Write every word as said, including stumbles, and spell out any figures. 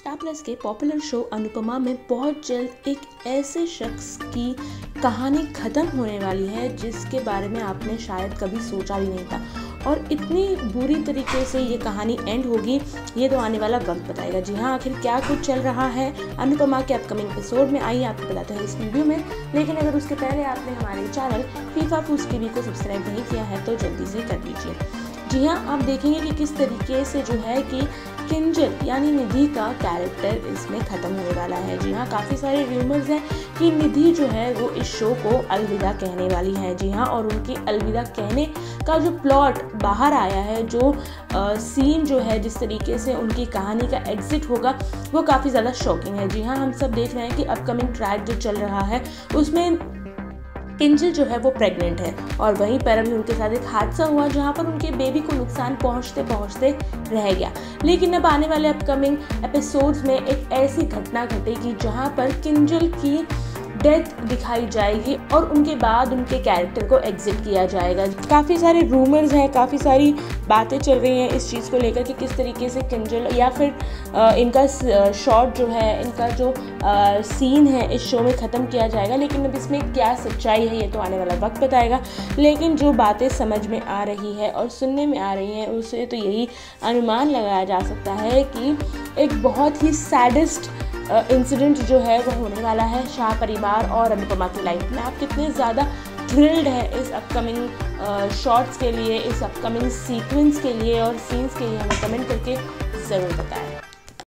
Star Plus के popular show Anupama में बहुत जल्द एक ऐसे शख्स की कहानी ख़त्म होने वाली है जिसके बारे में आपने शायद कभी सोचा भी नहीं था, और इतनी बुरी तरीके से ये कहानी एंड होगी ये तो आने वाला वक्त बताएगा। जी हाँ, आखिर क्या कुछ चल रहा है अनुपमा के अपकमिंग एपिसोड में, आइए आपको बताते हैं इस वीडियो में। लेकिन अगर उसके पहले आपने हमारे चैनल फीफा फूड्स टीवी को सब्सक्राइब नहीं किया है तो जल्दी से कर लीजिए। जी हाँ, आप देखेंगे कि किस तरीके से जो है कि किंजल यानी निधि का कैरेक्टर इसमें ख़त्म होने वाला है। जी हाँ, काफ़ी सारे रूमर्स हैं कि निधि जो है वो इस शो को अलविदा कहने वाली है। जी हाँ, और उनकी अलविदा कहने का जो प्लॉट बाहर आया है, जो आ, सीन जो है, जिस तरीके से उनकी कहानी का एग्जिट होगा वो काफ़ी ज़्यादा शॉकिंग है। जी हाँ, हम सब देख रहे हैं कि अपकमिंग ट्रैक जो चल रहा है उसमें किंजल जो है वो प्रेग्नेंट है, और वहीं पर अभी उनके साथ एक हादसा हुआ जहां पर उनके बेबी को नुकसान पहुंचते पहुंचते रह गया। लेकिन अब आने वाले अपकमिंग एपिसोड्स में एक ऐसी घटना घटेगी जहां पर किंजल की डेथ दिखाई जाएगी और उनके बाद उनके कैरेक्टर को एग्जिट किया जाएगा। काफ़ी सारे रूमर्स हैं, काफ़ी सारी बातें चल रही हैं इस चीज़ को लेकर कि किस तरीके से किंजल या फिर आ, इनका शॉट जो है, इनका जो आ, सीन है इस शो में ख़त्म किया जाएगा। लेकिन अब इसमें क्या सच्चाई है ये तो आने वाला वक्त बताएगा। लेकिन जो बातें समझ में आ रही है और सुनने में आ रही हैं उससे तो यही अनुमान लगाया जा सकता है कि एक बहुत ही सैडेस्ट इंसिडेंट जो है वो होने वाला है शाह परिवार और अनुपमा की लाइफ में। आप कितने ज़्यादा थ्रिल्ड है इस अपकमिंग शॉट्स के लिए, इस अपकमिंग सीक्वेंस के लिए और सीन्स के लिए हमें कमेंट करके ज़रूर बताएं।